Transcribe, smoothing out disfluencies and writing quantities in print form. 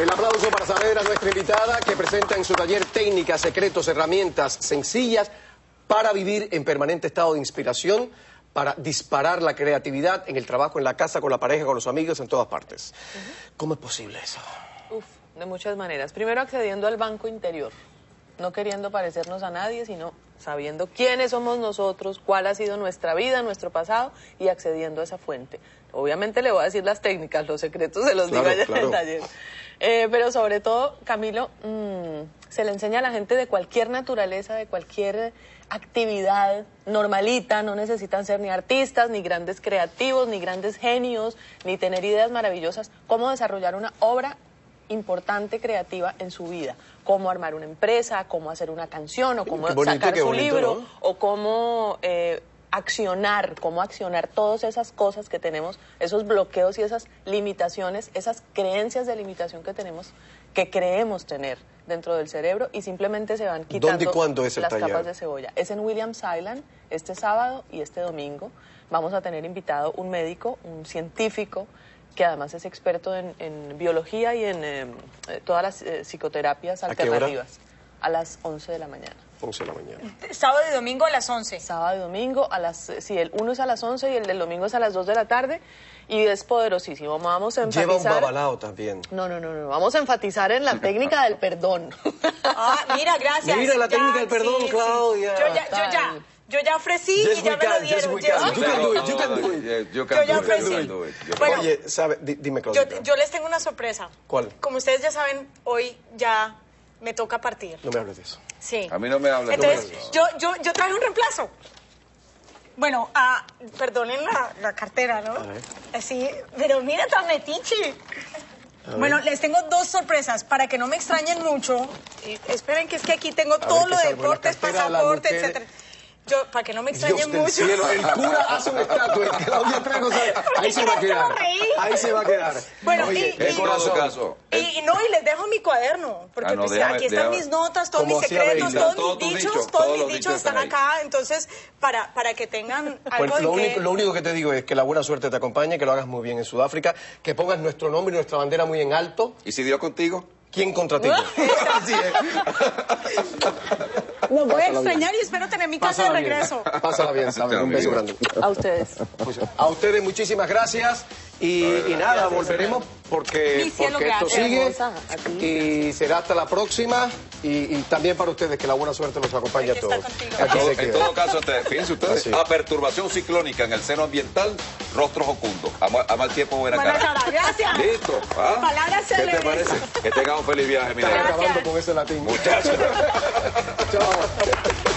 El aplauso para Saavedra, nuestra invitada, que presenta en su taller técnicas, secretos, herramientas sencillas para vivir en permanente estado de inspiración, para disparar la creatividad en el trabajo, en la casa, con la pareja, con los amigos, en todas partes. ¿Cómo es posible eso? De muchas maneras. Primero, accediendo al banco interior, no queriendo parecernos a nadie, sino sabiendo quiénes somos nosotros, cuál ha sido nuestra vida, nuestro pasado, y accediendo a esa fuente. Obviamente le voy a decir las técnicas, los secretos se los digo allá en el taller. Pero sobre todo, Camilo, se le enseña a la gente de cualquier naturaleza, de cualquier actividad normalita, no necesitan ser ni artistas, ni grandes creativos, ni grandes genios, ni tener ideas maravillosas, cómo desarrollar una obra importante creativa en su vida, cómo armar una empresa, cómo hacer una canción, o cómo sacar su libro, ¿no? O cómo cómo accionar todas esas cosas que tenemos, esos bloqueos y esas limitaciones, esas creencias de limitación que tenemos, que creemos tener dentro del cerebro, y simplemente se van quitando. ¿Dónde y cuándo es el taller? Capas de cebolla. Es en Williams Island, este sábado y este domingo. Vamos a tener invitado un médico, un científico, que además es experto en biología y en todas las psicoterapias alternativas. A las 11 de la mañana. 11 de la mañana. Sábado y domingo a las 11. Sábado y domingo a las... Sí, el uno es a las 11 y el del domingo es a las 2 de la tarde. Y es poderosísimo. Vamos a enfatizar... Lleva un babalao también. No. Vamos a enfatizar en la técnica del perdón. Mira, gracias. Mira la técnica del perdón, Claudia. Yo ya ofrecí y ya me lo dieron. You can do it. Yo ya ofrecí. Bueno, oye, dime, Claudia. Yo les tengo una sorpresa. ¿Cuál? Como ustedes ya saben, hoy ya me toca partir. No me hables de eso. Sí. A mí no me hables. Entonces, yo traje un reemplazo. Bueno, perdonen la cartera, ¿no? Así, pero mira tan metiche. Bueno, les tengo dos sorpresas para que no me extrañen mucho. Esperen que es que aquí tengo todo lo de deportes, pasaporte, etcétera. Para que no me extrañen mucho. Cielo, el cura hace un estatua. Claudia Trejo, ahí se va a quedar. Ahí se va a quedar. Bueno, oye, en todo caso. Y les dejo mi cuaderno, porque pues, aquí están mis notas, todos mis secretos, todos mis dichos están acá. Entonces, para que tengan algo lo único que te digo es que la buena suerte te acompañe, que lo hagas muy bien en Sudáfrica, que pongas nuestro nombre y nuestra bandera muy en alto. ¿Y si dio contigo? ¿Quién contra ti? Así es. Lo voy a extrañar y espero tener mi casa de regreso. Pásala bien, Saavedra. Un beso grande. A ustedes. A ustedes muchísimas gracias. Y nada, volveremos porque esto sigue. Y será hasta la próxima. Y también para ustedes, que la buena suerte los acompañe a todos. En todo caso, fíjense ustedes, a perturbación ciclónica en el seno ambiental, rostro jocundo. A mal tiempo, buena cara. Gracias. Listo. Palabras ¿Qué célebres. te parece? Que tengan un feliz viaje, mira. Están acabando con ese latín. Muchachos. Chao.